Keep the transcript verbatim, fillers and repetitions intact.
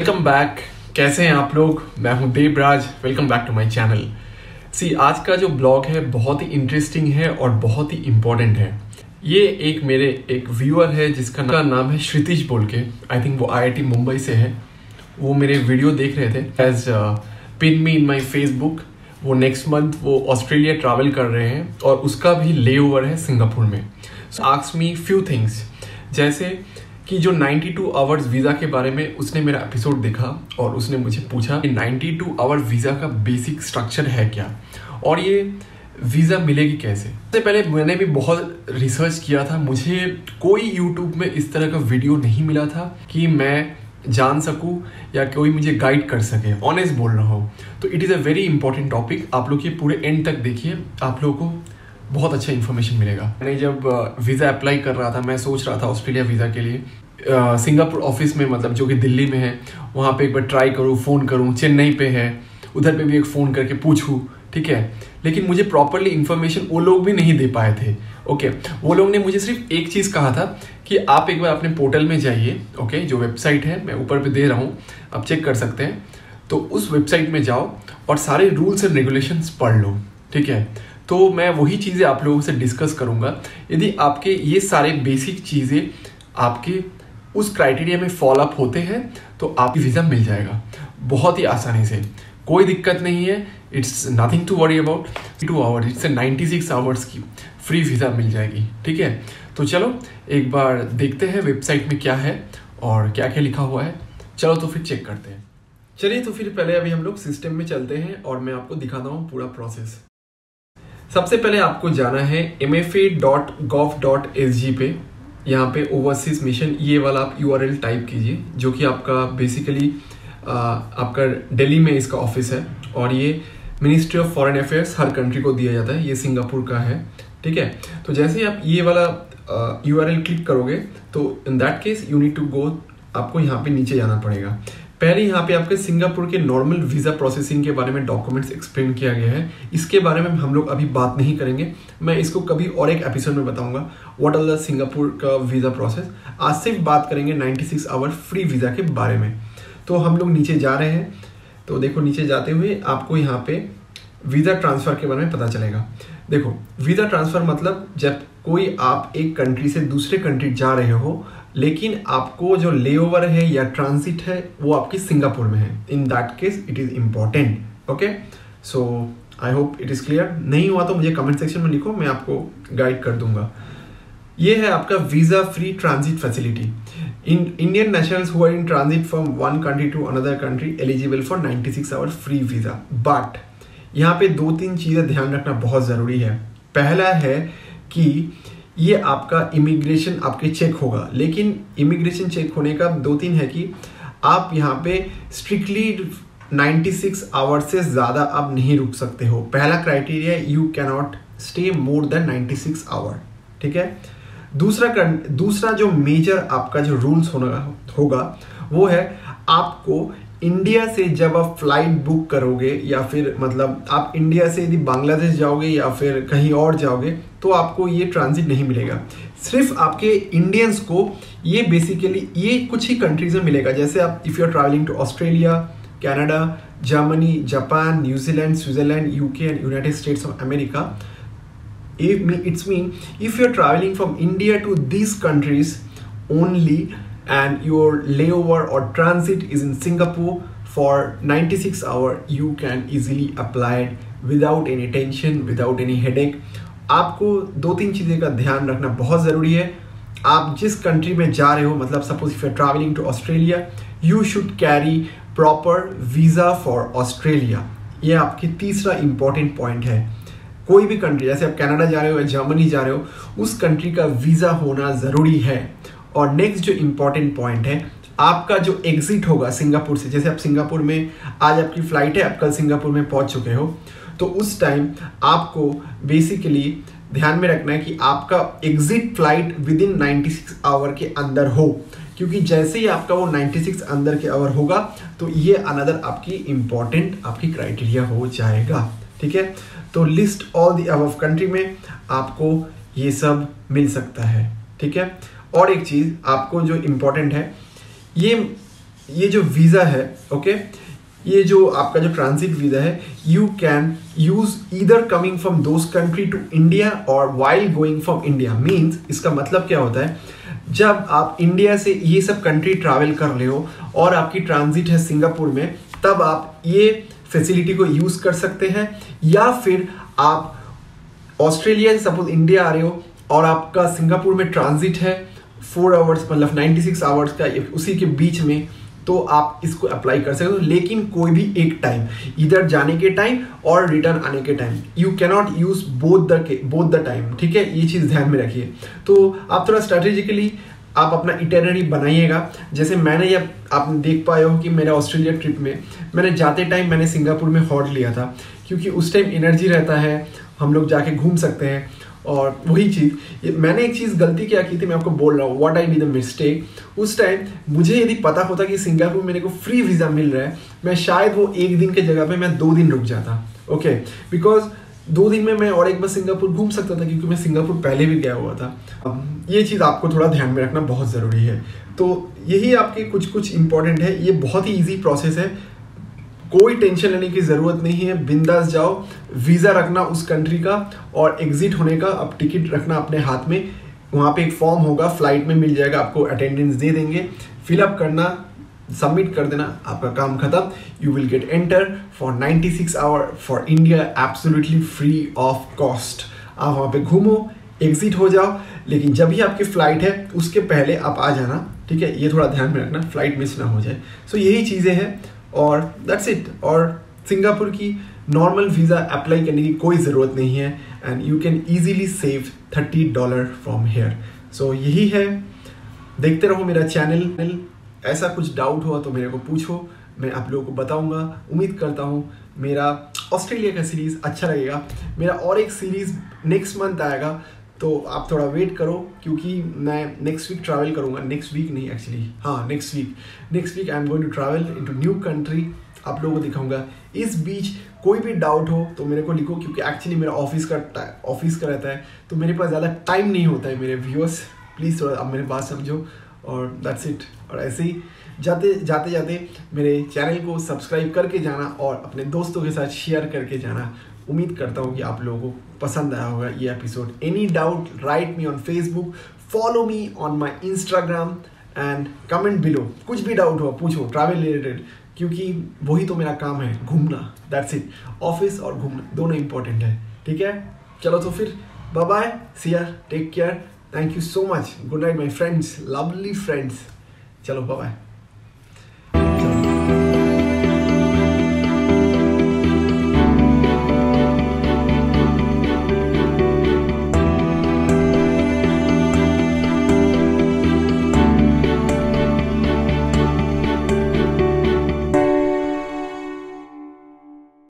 Welcome back. कैसे हैं आप लोग? मैं हूं Devraj. Welcome back to my channel. सी आज का जो ब्लॉग है बहुत ही इंटरेस्टिंग है और बहुत ही इम्पोर्टेंट है। ये एक मेरे एक व्यूअर है जिसका ना, नाम है श्रितिश बोल के। आई थिंक वो आई आई टी मुंबई से है। वो मेरे वीडियो देख रहे थे as pin me in my Facebook. वो नेक्स्ट मंथ वो ऑस्ट्रेलिया ट्रैवल कर रहे हैं और उसका भी ले ओवर है सिंगापुर में। So ask me few things, जैसे कि जो बानवे आवर्स वीज़ा के बारे में उसने मेरा एपिसोड देखा और उसने मुझे पूछा कि बानवे आवर वीज़ा का बेसिक स्ट्रक्चर है क्या और ये वीज़ा मिलेगी कैसे। सबसे पहले मैंने भी बहुत रिसर्च किया था। मुझे कोई यूट्यूब में इस तरह का वीडियो नहीं मिला था कि मैं जान सकूं या कोई मुझे गाइड कर सके। ऑनेस्ट बोल रहा हूँ। तो it is a very important topic. आप लोग ये पूरे एंड तक देखिए, आप लोगों को बहुत अच्छा इन्फॉर्मेशन मिलेगा। मैंने जब वीज़ा अप्लाई कर रहा था, मैं सोच रहा था ऑस्ट्रेलिया वीज़ा के लिए सिंगापुर ऑफिस में, मतलब जो कि दिल्ली में है, वहाँ पे एक बार ट्राई करूँ, फ़ोन करूँ। चेन्नई पे है, उधर पे भी एक फ़ोन करके पूछूँ, ठीक है। लेकिन मुझे प्रॉपरली इन्फॉर्मेशन वो लोग भी नहीं दे पाए थे। ओके, वो लोग ने मुझे सिर्फ एक चीज़ कहा था कि आप एक बार अपने पोर्टल में जाइए। ओके, जो वेबसाइट है मैं ऊपर पे दे रहा हूँ, आप चेक कर सकते हैं। तो उस वेबसाइट में जाओ और सारे रूल्स एंड रेगुलेशंस पढ़ लो, ठीक है। तो मैं वही चीज़ें आप लोगों से डिस्कस करूँगा। यदि आपके ये सारे बेसिक चीज़ें आपके उस क्राइटेरिया में फॉलो अप होते हैं तो आपकी वीज़ा मिल जाएगा बहुत ही आसानी से। कोई दिक्कत नहीं है। It's nothing to worry about. Two hours it's ninety six hours की फ्री वीज़ा मिल जाएगी, ठीक है। तो चलो एक बार देखते हैं वेबसाइट में क्या है और क्या क्या लिखा हुआ है। चलो तो फिर चेक करते हैं। चलिए तो फिर पहले अभी हम लोग सिस्टम में चलते हैं और मैं आपको दिखाता हूँ पूरा प्रोसेस। सबसे पहले आपको जाना है M F A dot gov dot S G पे। यहाँ पे ओवरसीज मिशन ये वाला आप यू आर एल टाइप कीजिए, जो कि आपका बेसिकली आपका दिल्ली में इसका ऑफिस है और ये मिनिस्ट्री ऑफ फॉरेन अफेयर्स हर कंट्री को दिया जाता है। ये सिंगापुर का है, ठीक है। तो जैसे ही आप ये वाला यू आर एल क्लिक करोगे तो in that case you need to go, आपको यहाँ पे नीचे जाना पड़ेगा। पहले यहाँ पे आपके सिंगापुर के नॉर्मल वीज़ा प्रोसेसिंग के बारे में डॉक्यूमेंट्स एक्सप्लेन किया गया है। इसके बारे में हम लोग अभी बात नहीं करेंगे, मैं इसको कभी और एक एपिसोड में बताऊंगा व्हाट आर द सिंगापुर का वीज़ा प्रोसेस। आज सिर्फ बात करेंगे छियानवे आवर फ्री वीज़ा के बारे में। तो हम लोग नीचे जा रहे हैं। तो देखो नीचे जाते हुए आपको यहाँ पे वीज़ा ट्रांसफ़र के बारे में पता चलेगा। देखो वीज़ा ट्रांसफ़र मतलब जब कोई आप एक कंट्री से दूसरे कंट्री जा रहे हो, लेकिन आपको जो लेओवर है या ट्रांजिट है वो आपकी सिंगापुर में है। In that case it is important. Okay, so I hope it is clear. नहीं हुआ तो मुझे कमेंट सेक्शन में लिखो, मैं आपको गाइड कर दूंगा। ये है आपका visa free transit facility. In Indian nationals who are in transit from one country to another country eligible for ninety six hour free visa. But यहाँ पे दो तीन चीज़ें ध्यान रखना बहुत ज़रूरी है। पहला है कि ये आपका इमिग्रेशन आपके चेक होगा, लेकिन इमिग्रेशन चेक होने का दो तीन है कि आप यहाँ पे स्ट्रिक्टली छियानवे आवर्स से ज़्यादा आप नहीं रुक सकते हो। पहला criteria, you can not stay more than छियानवे आवर, ठीक है। दूसरा दूसरा जो मेजर आपका जो रूल्स होना होगा वो है, आपको इंडिया से जब आप फ्लाइट बुक करोगे या फिर मतलब आप इंडिया से यदि बांग्लादेश जाओगे या फिर कहीं और जाओगे तो आपको ये ट्रांजिट नहीं मिलेगा। सिर्फ आपके इंडियंस को ये बेसिकली ये कुछ ही कंट्रीज में मिलेगा। जैसे आप if you are travelling to Australia, Canada, Germany, Japan, New Zealand, Switzerland, UK and United States of America, it's mean if you are travelling from India to these countries only and your layover or transit is in Singapore for ninety-six hour, you can easily apply it without any tension, without any headache. आपको दो तीन चीज़ें का ध्यान रखना बहुत ज़रूरी है। आप जिस कंट्री में जा रहे हो, मतलब suppose if you are travelling to Australia, you should carry proper visa for Australia. ये आपकी तीसरा इंपॉर्टेंट पॉइंट है। कोई भी कंट्री, जैसे आप कनाडा जा रहे हो या जर्मनी जा रहे हो, उस कंट्री का वीज़ा होना ज़रूरी है। और नेक्स्ट जो इम्पॉर्टेंट पॉइंट है, आपका जो एग्जिट होगा सिंगापुर से, जैसे आप सिंगापुर में आज आपकी फ्लाइट है, आप कल सिंगापुर में पहुंच चुके हो, तो उस टाइम आपको बेसिकली ध्यान में रखना है कि आपका एग्जिट फ्लाइट विद इन छियानवे आवर के अंदर हो, क्योंकि जैसे ही आपका वो छियानवे अंदर के आवर होगा तो ये अनदर आपकी इम्पॉर्टेंट आपकी क्राइटेरिया हो जाएगा, ठीक है। तो list all the above country में आपको ये सब मिल सकता है, ठीक है। और एक चीज़ आपको जो इम्पोर्टेंट है, ये ये जो वीज़ा है, ओके, ये जो आपका जो ट्रांजिट वीज़ा है, you can use either coming from those country to India और while going from India. Means इसका मतलब क्या होता है, जब आप इंडिया से ये सब कंट्री ट्रैवल कर रहे हो और आपकी ट्रांजिट है सिंगापुर में, तब आप ये फैसिलिटी को यूज कर सकते हैं। या फिर आप ऑस्ट्रेलिया से सपोज इंडिया आ रहे हो और आपका सिंगापुर में ट्रांजिट है फोर आवर्स मतलब नाइन्टी सिक्स आवर्स का, उसी के बीच में, तो आप इसको अप्लाई कर सकते हो, लेकिन कोई भी एक टाइम, इधर जाने के टाइम और रिटर्न आने के time, you cannot use both the both the time, ठीक है, ये चीज़ ध्यान में रखिए। तो आप थोड़ा स्ट्रेटेजिकली आप अपना इटरनरी बनाइएगा। जैसे मैंने ये आप देख पाए हो कि मेरे ऑस्ट्रेलिया ट्रिप में मैंने जाते टाइम मैंने सिंगापुर में हॉल्ट लिया था, क्योंकि उस टाइम एनर्जी रहता है, हम लोग जाके घूम सकते हैं। और वही चीज़ मैंने एक चीज़ गलती क्या की थी, मैं आपको बोल रहा हूँ, what I did the mistake. उस टाइम मुझे यदि पता होता कि सिंगापुर मेरे को फ्री वीज़ा मिल रहा है, मैं शायद वो एक दिन के जगह पे मैं दो दिन रुक जाता, ओके, बिकॉज दो दिन में मैं और एक बार सिंगापुर घूम सकता था, क्योंकि मैं सिंगापुर पहले भी गया हुआ था। ये चीज़ आपको थोड़ा ध्यान में रखना बहुत ज़रूरी है। तो यही आपके कुछ कुछ इंपॉर्टेंट है। ये बहुत ही ईजी प्रोसेस है, कोई टेंशन लेने की ज़रूरत नहीं है, बिंदास जाओ, वीज़ा रखना उस कंट्री का और एग्जिट होने का अब टिकट रखना अपने हाथ में। वहाँ पे एक फॉर्म होगा, फ्लाइट में मिल जाएगा, आपको अटेंडेंस दे देंगे, फिलअप करना, सबमिट कर देना, आपका काम खत्म। You will get enter for ninety six hour for India absolutely free of cost. आप वहाँ पे घूमो, एग्जिट हो जाओ, लेकिन जब भी आपकी फ़्लाइट है उसके पहले आप आ जाना, ठीक है, ये थोड़ा ध्यान में रखना, फ्लाइट मिस ना हो जाए। सो so, यही चीज़ें हैं और दैट्स इट। और सिंगापुर की नॉर्मल वीज़ा अप्लाई करने की कोई ज़रूरत नहीं है and you can easily save thirty dollar from here. So यही है, देखते रहो मेरा चैनल। ऐसा कुछ डाउट हुआ तो मेरे को पूछो, मैं आप लोगों को बताऊंगा। उम्मीद करता हूँ मेरा ऑस्ट्रेलिया का सीरीज़ अच्छा लगेगा। मेरा और एक सीरीज़ नेक्स्ट मंथ आएगा, तो आप थोड़ा वेट करो, क्योंकि मैं नेक्स्ट वीक ट्रैवल करूँगा। नेक्स्ट वीक नहीं एक्चुअली, हाँ next week next week I am going to travel into new country. आप लोगों को दिखाऊंगा। इस बीच कोई भी डाउट हो तो मेरे को लिखो, क्योंकि एक्चुअली मेरा ऑफिस का ऑफिस का रहता है, तो मेरे पास ज़्यादा टाइम नहीं होता है। मेरे व्यूअर्स प्लीज़ थोड़ा आप मेरी बात समझो, और दैट्स इट। और ऐसे ही जाते जाते जाते मेरे चैनल को सब्सक्राइब करके जाना और अपने दोस्तों के साथ शेयर करके जाना। उम्मीद करता हूँ कि आप लोगों को पसंद आया होगा ये episode. Any doubt write me on Facebook, follow me on my Instagram and comment below. कुछ भी डाउट हो पूछो ट्रैवल रिलेटेड, क्योंकि वही तो मेरा काम है, घूमना। दैट्स इट, ऑफिस और घूमना दोनों इंपॉर्टेंट है, ठीक है। चलो तो फिर bye bye, see ya, take care, thank you so much, good night my friends, lovely friends. चलो बाय बाय।